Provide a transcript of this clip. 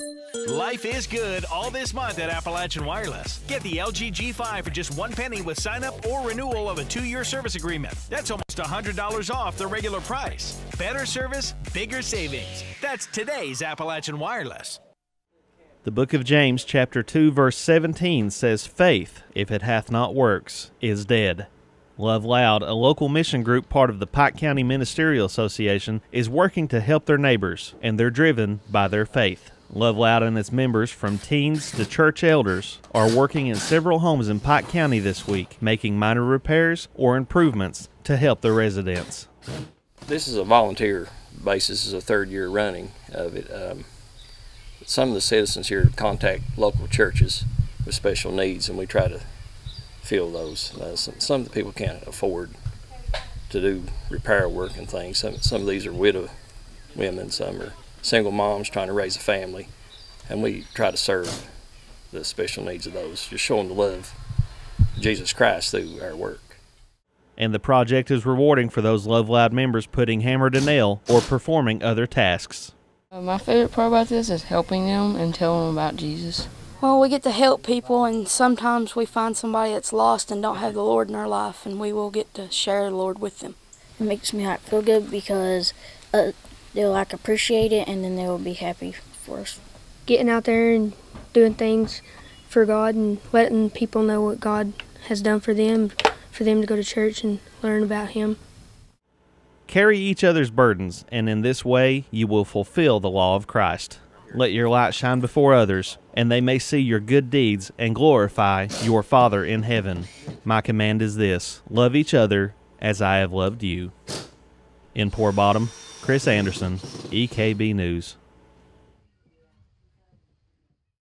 Life is good all this month at Appalachian Wireless. Get the LG G5 for just 1 penny with sign-up or renewal of a 2-year service agreement. That's almost $100 off the regular price. Better service, bigger savings. That's today's Appalachian Wireless. The book of James, chapter 2, verse 17 says, "Faith, if it hath not works, is dead." Love Loud, a local mission group part of the Pike County Ministerial Association, is working to help their neighbors, and they're driven by their faith. Love Loud and its members, from teens to church elders, are working in several homes in Pike County this week, making minor repairs or improvements to help the residents. This is a volunteer basis. This is a 3rd year running of it. Some of the citizens here contact local churches with special needs, and we try to fill those. Some of the people can't afford to do repair work and things. Some of these are widow women, some are single moms trying to raise a family, and we try to serve the special needs of those, just showing the love of Jesus Christ through our work. And the project is rewarding for those Love Loud members putting hammer to nail or performing other tasks. My favorite part about this is helping them and telling them about Jesus. Well, we get to help people, and sometimes we find somebody that's lost and don't have the Lord in their life, and we will get to share the Lord with them. It makes me feel good because they'll appreciate it, and then they'll be happy for us. Getting out there and doing things for God and letting people know what God has done for them to go to church and learn about Him. Carry each other's burdens, and in this way you will fulfill the law of Christ. Let your light shine before others, and they may see your good deeds and glorify your Father in heaven. My command is this: love each other as I have loved you. In Poor Bottom, Chris Anderson, EKB News.